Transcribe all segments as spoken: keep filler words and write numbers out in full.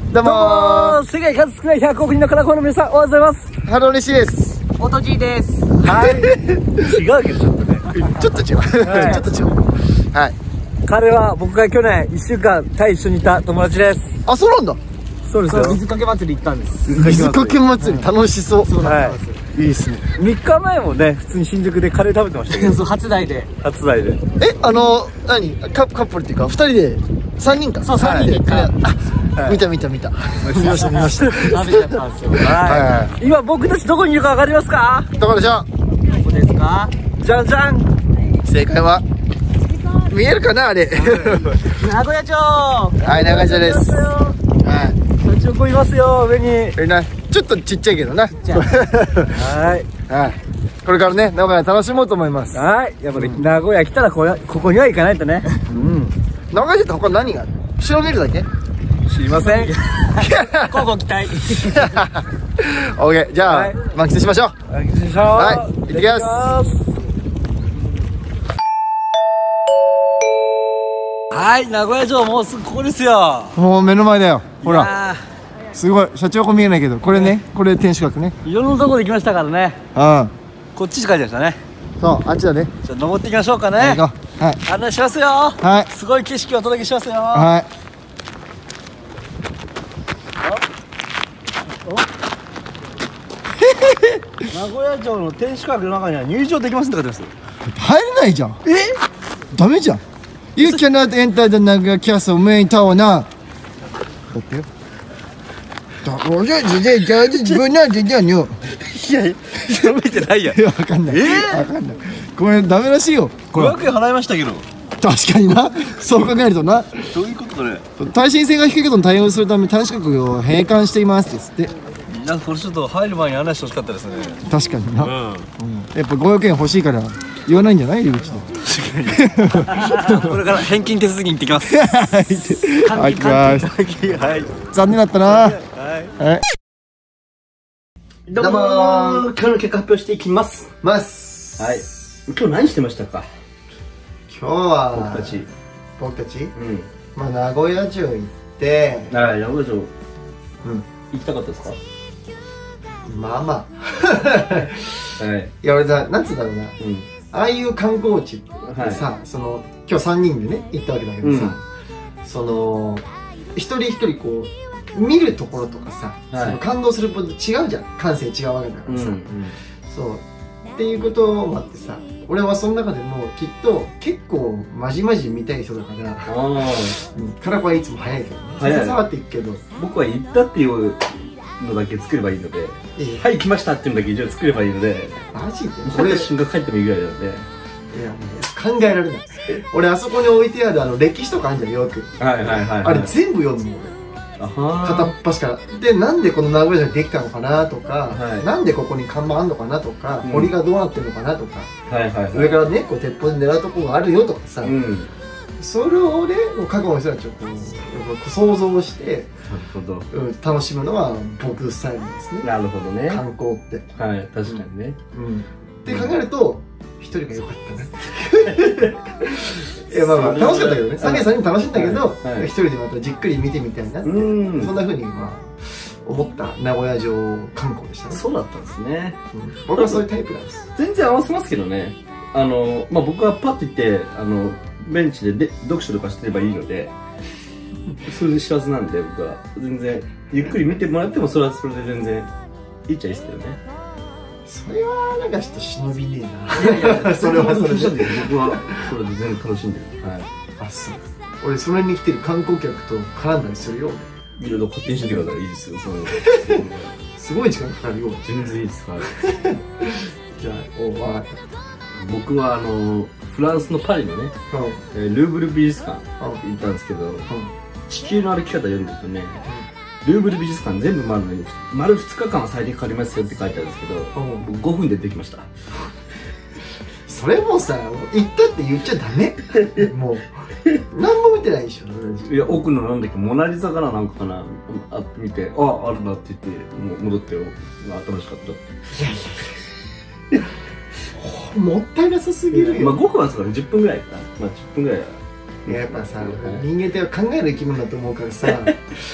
どうもー、世界数少ないひゃくおく人のカラコンの皆さん、おはようございます。 ハロー嬉しいです。 おとじです。 はい。違うけどちょっとね。 ちょっと違う。 はい、 ちょっと違う。はい。 彼は僕が去年いっしゅうかんタイ一緒にいた友達です。 あ、そうなんだ。 そうですよ。 水かけ祭り行ったんです。 水かけ祭り楽しそう。 はい。 いいですね。 みっかまえもね、普通に新宿でカレー食べてましたけど。 そう、初台で。 初台で。 え、あの、何カップルっていうか、二人で、三人か。 そう、三人で。 あ、見た見た見た。見ました見ました。 食べちゃったんですよ。 はい。今僕たちどこにいるかわかりますか？ どこでしょう？ どこですか？ じゃんじゃん。 正解は見えるかなあれ。 名古屋町。 はい、名古屋町です。はい。 シャチホコいますよ、上に。 えな、ちょっとちっちゃいけどな。 はい。 はい。これからね、名古屋楽しもうと思います。 はい。やっぱり名古屋来たらこれここには行かないとね。うん。 名古屋市って他何がある？城見るだけ？ 知りません。 交互期待。 オーケー、じゃあ満喫しましょう。 満喫しましょう。 はい、行ってきます。 はい、名古屋城もうすぐここですよ。 もう目の前だよ。ほら。すごい、シャチホコ見えないけど、これね、これ天守閣ね。 いろんなとこで来ましたからね。 うん。 こっちしか書いてましたね。 そう、あっちだね。 じゃあ登っていきましょうかね。 行こう。はい。 案内しますよ。 はい。 すごい景色をお届けしますよ。 はい。 名古屋城の天守閣の中には入場できませんって書いてます。 入れないじゃん。 え？ ダメじゃん。You cannot enter the Nagoya Castle main tower now。だってよ。だ、俺じゃじゃじゃ自分なんてじゃんよ。 いや、読めてないやん。 わかんない。 えー？わかんない。これダメらしいよ。 ごひゃくえん払いましたけど。 確かにな。そう考えるとな。 どういうことだね。 耐震性が低いことに対応するため天守閣を閉館していますですって。 なんかこれちょっと入る前に案内してほしかったですね。 確かにな。 うん。 やっぱごひゃくえん欲しいから言わないんじゃない入り口で。 これから返金手続きに行ってきます。 はい、行きます。 はい。 残念だったな。はい。はい。 どうもー。今日の結果発表していきます。 ます。 はい。今日何してましたか？ 今日は僕たち。 僕たち？ うん。 まあ名古屋城行って。 はい、名古屋城。うん。行きたかったですか？ まあまあ。 はい。 いや俺さ、なんつうんだろうな。 うん。 ああいう観光地ってさ、その今日さんにんでね行ったわけだけどさ、その一人一人こう見るところとかさ、その感動すること違うじゃん。感性違うわけだからさ。そうっていうこともあってさ、俺はその中でもきっと結構まじまじ見たい人だから、カラコはいつも早いけどね。さささわっていくけど、 僕は行ったっていうのだけ作ればいいので、はい来ましたっていうのだけ一応作ればいいので、 マジで俺瞬間帰ってもいいぐらいなので。 いや考えられない。俺あそこに置いてあるあの歴史とかあるじゃん、よく。はいはいはい。あれ全部読むの俺。片っ端から。で、なんでこの名古屋城できたのかなとか、なんでここに看板あんのかなとか、森がどうなってるのかなとか、上からね、こう鉄砲で狙うとこがあるよとかさ、それをね、過去の人たちをこう想像して楽しむのは僕スタイルですね。なるほどね。観光って。はい、確かにね。って考えると、一人が良かったな。いやまあまあ楽しかったけどね。さんにんさんにん楽しいんだけど、一人でまたじっくり見てみたいなって、そんな風にまあ思った名古屋城観光でしたね。そうだったんですね。僕はそういうタイプなんです。全然合わせますけどね。あのまあ僕はパッと行ってあのベンチで読書とかしてればいいので、それで知らずなんで僕は全然ゆっくり見てもらってもそれはそれで全然いいっちゃいいですけどね。それはなんかちょっと忍びねえな。いやいや、それはそれで僕はそれで全然楽しんでる。はい。あ、そう。俺それに来てる観光客と絡んだりするよ。いろいろ勝手にしてください。いいですよ。そのすごい時間かかるよ。全然いいです。はい。じゃあ、お、わかった。僕はあのフランスのパリのね、ルーブル美術館行ったんですけど、地球の歩き方読んでるとね。ルーブル美術館全部回るのに丸ふつかかんは最低かかりますよって書いてあるんですけど、ごふんでできました。それもさ、行ったって言っちゃダメ。もう何も見てないでしょ。いや、奥のなんだっけ、モナリザかな、なんかかな、あ見て、あ、あるなって言ってもう戻ってよ、新しかったって。いやいや、もったいなさすぎるよ。まあごふんはですからじゅっぷんぐらいかな。まあじゅっぷんぐらいは。やっぱさ、人間って考える生き物だと思うからさ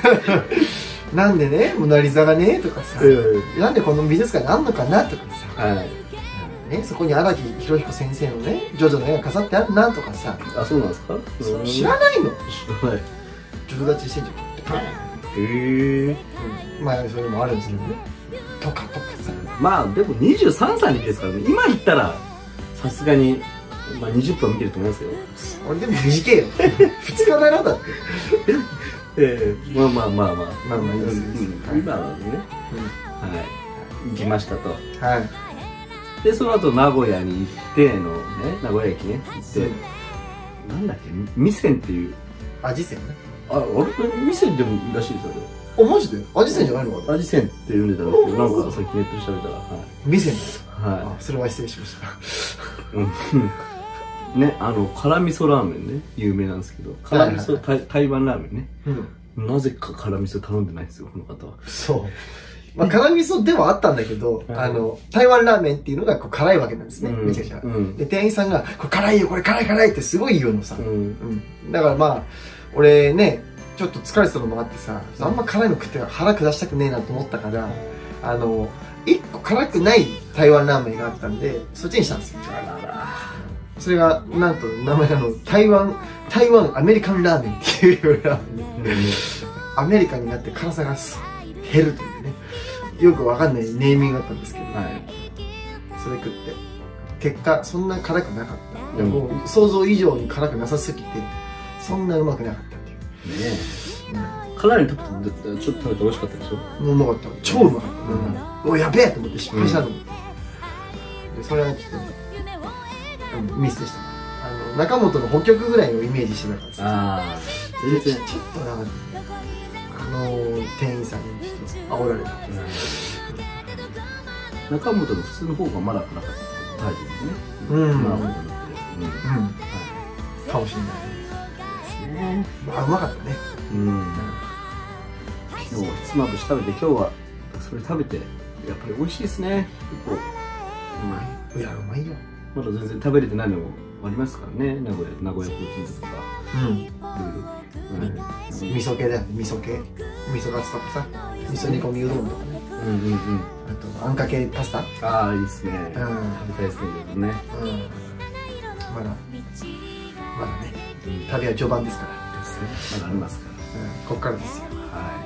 なんでねモナリザがねとかさ、なんでこの美術館にあんのかなとかさ、はいね、そこに荒木博彦先生のねジョジョの絵が飾ってあるなとかさ。 あ、そうなんですか。 知らないの。 知らない。 ジョジョ立ちしてんじゃん。へえ。まあそれもあるんですけどね。とかとかさ。 まあでもにじゅうさんさいの時ですからね。今言ったらさすがにまあにじゅっぷん見てると思いますよ。 俺でも短いよ。ふつかだなだって。 ええ、まあまあまあまあまあまあいいですよ。 今のね、はい、行きましたと。 はい。 でその後名古屋に行ってのね、名古屋駅ね行って、なんだっけ、味仙っていう。 味仙ね。 あ、あれ味仙でもらしいですよ。 あ、マジで？味仙じゃないの？ 味仙って呼んでたんですけど、なんかさっきネットで調べたら、はい。 味仙。 はい。 それは失礼しました。 うん。ね、あの辛味噌ラーメンね、有名なんですけど、辛味噌台湾ラーメンね。うん。なぜか辛味噌頼んでないんですよ、この方は。 そう。まあ辛味噌ではあったんだけど、あの台湾ラーメンっていうのがこう辛いわけなんですね、めちゃくちゃ。で店員さんがこれ辛いよ、これ辛い辛いってすごい言うのさ。うん。だからまあ俺ね、ちょっと疲れてたのもあってさ、あんま辛いの食って腹下したくねえなと思ったから、あの一個辛くない台湾ラーメンがあったんで、そっちにしたんですよ。それがなんと名前がの台湾台湾アメリカンラーメンっていうラーメンで、アメリカになって辛さが減るというね、よくわかんないネーミングだったんですけど、はい、それ食って結果そんな辛くなかった、うん、もう想像以上に辛くなさすぎてそんなうまくなかったっていうね。 え、うん、辛いの食べてちょっと食べて美味しかったでしょ。 うまかった、超うまかった、うん、おやべえと思って失敗したと思って、うん、でそれはちょっと、ね、ミスでした。あの中本の北極ぐらいのイメージしてたからさ。ああ、全然ちょっとな、あの店員さんにちょっと煽られた。 中本の普通の方がまだ辛かったタイプですね。うん。まあ、うん。 かもしれないですね。まあ、うまかったね。うん。 昨日ひつまぶし食べて、今日はそれ食べて、やっぱり美味しいですね。結構うまい。いや、うまいよ。 まだ全然食べれてないのもありますからね、名古屋、名古屋コーチンとか。うん。 味噌系だよね、味噌系。味噌カツとかさ、味噌煮込みうどんとかね。うんうんうん。あと、あんかけパスタ。 ああ、いいですね。うん。食べたいですね、けどね。うん。まだ、 まだね、旅は序盤ですから。 ですね。まだありますから。 うん、こっからですよ。 はい。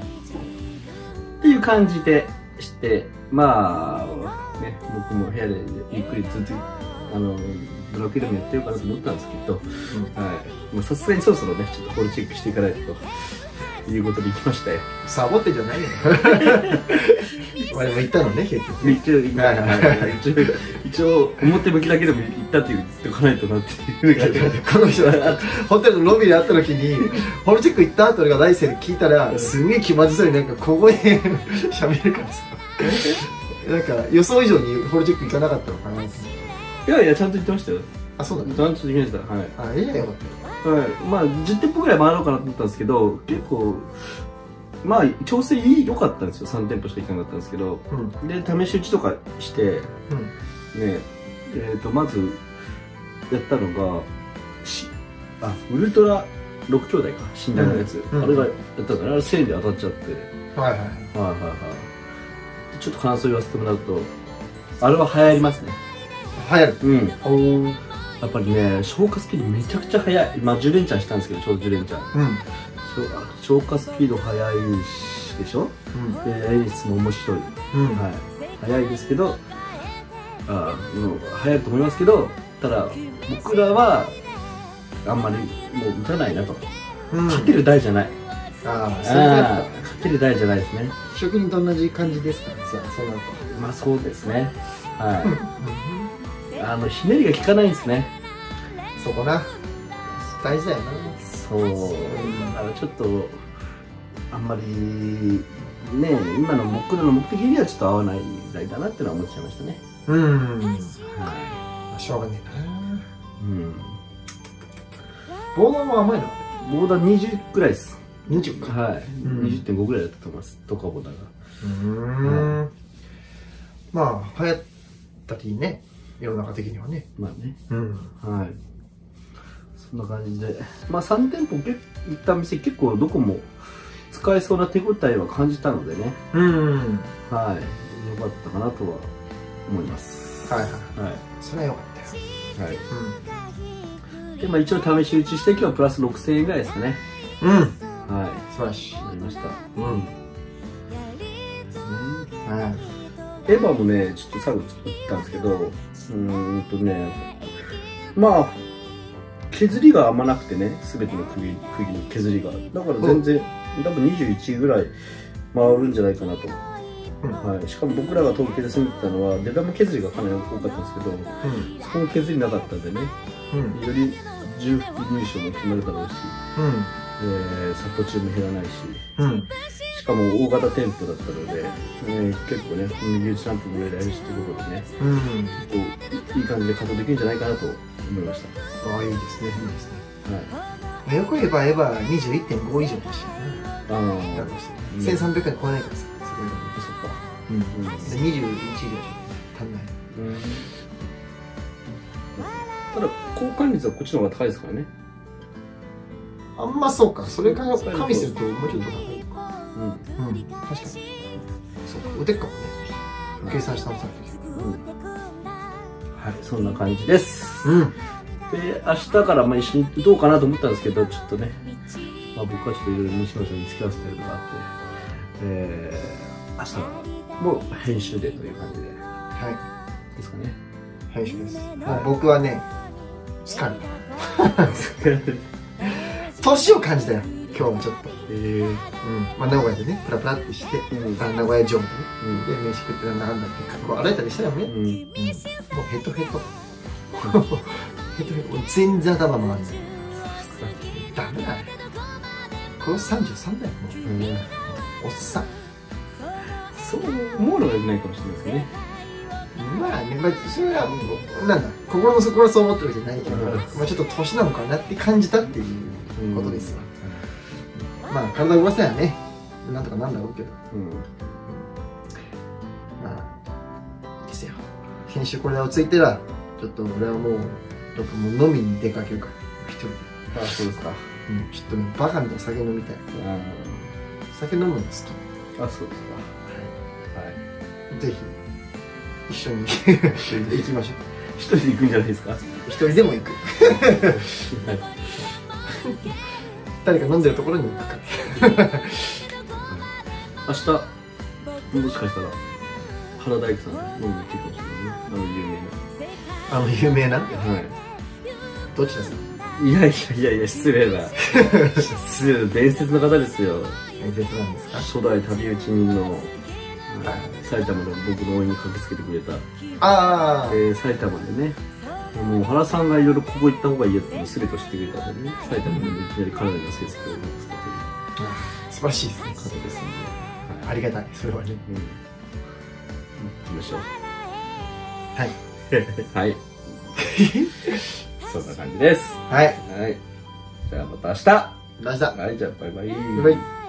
っていう感じでして、まあ、ね、僕も部屋でゆっくりずっと、あの、ブラックでもやってるかなと思ったんですけど、はい。さすがにそろそろね、ちょっとホールチェックしていかないと、ということで行きましたよ。 サボってんじゃないよ。まあでも行ったのね、結局。 一応、一応、表向きだけでも行ったって言っておかないとなっていう。 この人、ホテルのロビーで会った時に、ホールチェック行ったって俺が大生に聞いたら、すげえ気まずそうになんか小声で喋るからさ。なんか予想以上にホールチェック行かなかったのかなって。 いやいや、ちゃんと言ってましたよ。 あ、そうだね。 ちゃんと行きました。はい。 あ、いいじゃん、よかったよ。 はい。まあ、じゅってんぽぐらい回ろうかなと思ったんですけど、結構、まあ、調整良かったんですよ。さんてんぽしか行かなかったんですけど。うん、で、試し打ちとかして、うん、ね、えっと、まず、やったのが、し、あ、ウルトラろく兄弟か、診断のやつ。うん、あれがやったから、あれせんえんで当たっちゃって。はいはい。はいはいはい。ちょっと感想言わせてもらうと、あれは流行りますね。 流行る。 うん。やっぱりね、消化スピードめちゃくちゃ速い。まあじゅう連チャンしたんですけど、ちょうどじゅう連チャン。うん。消化スピード速いでしょ。うん。で、演出も面白い。うん。はい。速いですけど、ああ、もう速いと思いますけど、ただ僕らはあんまりもう打たないなと。うん。勝てる台じゃない。ああ、そういうタイプだ。勝てる台じゃないですね。 職人と同じ感じですからね。そうなると。 まあそうですね。はい。あのひねりが効かないんですね。 そこな。大事だよな。 そう。だからちょっとあんまりね、今の僕らの目的にはちょっと合わない台だなってのは思っちゃいましたね。うん。はい。 しょうがねえな。うん。ボーダーも甘いの？ ボーダーにじゅうくらいです。 にじゅうか。 はい。にじゅってんごぐらいだったと思います。トカボーダーが。 うん。まあ流行ったりね、世の中的にはね。 まあね。うん。はい。そんな感じで、まあさん店舗行った店結構どこも使えそうな手応えは感じたのでね。 うん。 はい。よかったかなとは思います。 はいはい。はい。それはよかったよ。はい。うん。 で、まあ一応試し打ちして今日はプラスろくせんえんぐらいですかね。 うん。はい。 素晴らしい。なりました。うん。ですね。はい。エヴァもね、ちょっと最後作ったんですけど、うーんとね、まあ、削りがあんまなくてね、すべての釘、釘に削りが。だから全然、多分にじゅういちぐらい回るんじゃないかなと。うん、はい。しかも僕らが東京で住んでたのは、デラム削りがかなり多かったんですけど、うん、そこも削りなかったんでね、うん、より重複入賞も決まるだろうし、うんえー、サポチューも減らないし、うん、しかも大型店舗だったので、ね、結構ね、右打ち何分ぐらいでやるしってことでね、うん、結構いい感じで稼働できるんじゃないかなと思いました。 ああ、いいですね、いいですね。はい。よく言えばエヴァ にじゅういってんご 以上でしたよね。ああ。だとして。せんさんびゃくえん超えないからさ、すごいだね。そっか。うん。にじゅういち以上足んない。うん。 ただ、交換率はこっちの方が高いですからね。 あんまそうか。それから加味するともうちょっと高いのか。うん。うん。確かに。そうか。打てっかもね。計算したのさっき。うん。 はい、そんな感じです。うん。で、明日からまあ一緒に打とうかなと思ったんですけど、ちょっとね、まあ僕はちょっといろいろ西村さんに付き合わせてるのがあって、えー、明日も編集でという感じで。はい。ですかね。 編集です。はい、僕はね、疲れた。疲れる。年を感じたよ、今日もちょっと。へえ。うん。まあ名古屋でね、プラプラってして、うん、名古屋城でね、うん、で、飯食ってなんだかんだって格好洗えたりしたよね。うん。うん、もうヘトヘト。ヘトヘト。全然頭回る。ダメだね。これさんじゅうさんだよ、もう。うん、おっさん。 そう思うのが良くないかもしれないですね。 まあね、まあ、それはもう、なんだ、心の底からそう思ってるわけじゃないけど、うん、まあちょっと年なのかなって感じたっていうことですよ。うん、まあ体動かせやね、なんとかなんだろうけど。うん、まあ、ですよ。編集これをついてら、ちょっと俺はもう、どっかもう飲みに出かけるから、一人で。 あ、そうですか。 うん、ちょっとね、バカみたいな酒飲みたい。酒飲むの好き。 あ、そうですか。はい。 ぜひ。一緒に行きましょう。 一人で行くんじゃないですか。 一人でも行く。誰か飲んでるところに行くから。 明日もしかしたら原大工さん飲みに行くかもしれないね。 あの有名な。あの有名な。はい。どちらさん。 いやいやいやいや、失礼な。失礼な、伝説の方ですよ。 伝説なんですか。 初代旅打ち人の。埼玉の僕の応援に駆けつけてくれた。 ああ、 えー、埼玉でね、もう原さんがいろいろここ行った方がいいやつに全てを知ってくれたんでね、埼玉でいきなり彼らの成績を残したという素晴らしいですね、 方ですので、 はい、ありがたい、それはね。うん、行きましょう。 はい。 はい。そんな感じです。 はい。 はい。じゃあまた明日。 明日。 はい、じゃあバイバイ。 バイバイ。